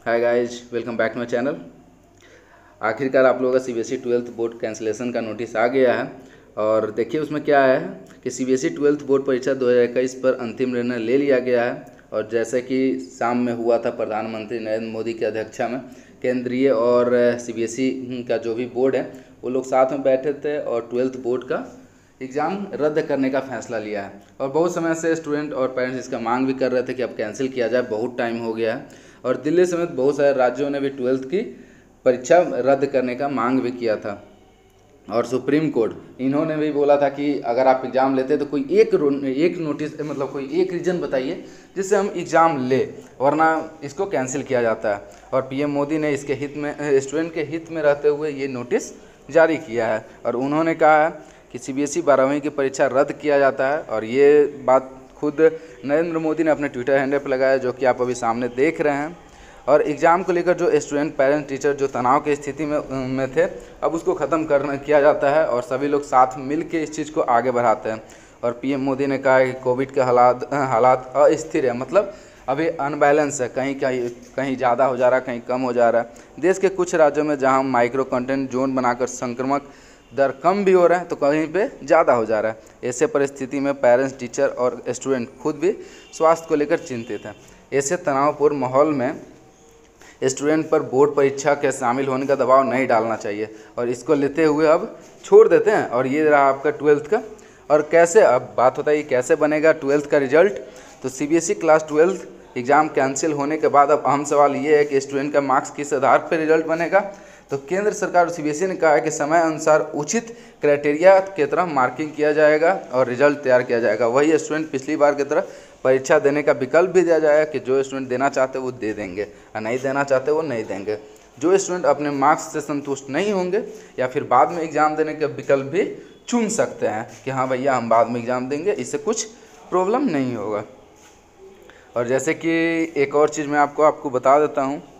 Hi guys, welcome back to my channel. आखिरकार आप लोगों का सीबीएसई 12th बोर्ड कैंसिलेशन का नोटिस आ गया है। और देखिए उसमें क्या है कि सीबीएसई 12th बोर्ड परीक्षा 2021 पर अंतिम निर्णय ले लिया गया है। और जैसे कि शाम में हुआ था, प्रधानमंत्री नरेंद्र मोदी की अध्यक्षता में केंद्रीय और सीबीएसई का जो भी बोर्ड है वो लोग साथ में बैठे थे और 12th बोर्ड का एग्ज़ाम रद्द करने का फैसला लिया है। और बहुत समय से स्टूडेंट और पेरेंट्स इसका मांग भी कर रहे थे कि अब कैंसिल किया जाए, बहुत टाइम हो गया है। और दिल्ली समेत बहुत सारे राज्यों ने भी 12th की परीक्षा रद्द करने का मांग भी किया था। और सुप्रीम कोर्ट इन्होंने भी बोला था कि अगर आप एग्ज़ाम लेते तो कोई एक नोटिस मतलब कोई एक रीज़न बताइए जिससे हम एग्ज़ाम ले, वरना इसको कैंसिल किया जाता है। और पीएम मोदी ने इसके हित में, स्टूडेंट के हित में रहते हुए ये नोटिस जारी किया है। और उन्होंने कहा है कि सीबीएसई 12वीं की परीक्षा रद्द किया जाता है। और ये बात खुद नरेंद्र मोदी ने अपने ट्विटर हैंडल पर लगाया, जो कि आप अभी सामने देख रहे हैं। और एग्ज़ाम को लेकर जो स्टूडेंट, पेरेंट्स, टीचर जो तनाव की स्थिति में थे, अब उसको ख़त्म किया जाता है और सभी लोग साथ मिल के इस चीज़ को आगे बढ़ाते हैं। और पीएम मोदी ने कहा कि कोविड के हालात अस्थिर है, मतलब अभी अनबैलेंस है, कहीं ज़्यादा हो जा रहा है, कहीं कम हो जा रहा है। देश के कुछ राज्यों में जहां माइक्रो कंटेंट जोन बनाकर संक्रमण दर कम भी हो रहा है तो कहीं पे ज़्यादा हो जा रहा है। ऐसे परिस्थिति में पेरेंट्स, टीचर और स्टूडेंट खुद भी स्वास्थ्य को लेकर चिंतित हैं। ऐसे तनावपूर्ण माहौल में स्टूडेंट पर बोर्ड परीक्षा के शामिल होने का दबाव नहीं डालना चाहिए और इसको लेते हुए अब छोड़ देते हैं। और ये रहा आपका 12th का। और कैसे, अब बात होता है ये कैसे बनेगा 12th का रिजल्ट। तो CBSE class 12th exam cancel होने के बाद अब अहम सवाल ये है कि स्टूडेंट का मार्क्स किस आधार पर रिजल्ट बनेगा। तो केंद्र सरकार और सीबीएसई ने कहा है कि समय अनुसार उचित क्राइटेरिया की तरह मार्किंग किया जाएगा और रिजल्ट तैयार किया जाएगा। वही स्टूडेंट पिछली बार की तरह परीक्षा देने का विकल्प भी दिया जाएगा कि जो स्टूडेंट देना चाहते वो दे देंगे और नहीं देना चाहते वो नहीं देंगे। जो स्टूडेंट अपने मार्क्स से संतुष्ट नहीं होंगे या फिर बाद में एग्ज़ाम देने का विकल्प भी चुन सकते हैं कि हाँ भैया हम बाद में एग्ज़ाम देंगे, इससे कुछ प्रॉब्लम नहीं होगा। और जैसे कि एक और चीज़ मैं आपको बता देता हूँ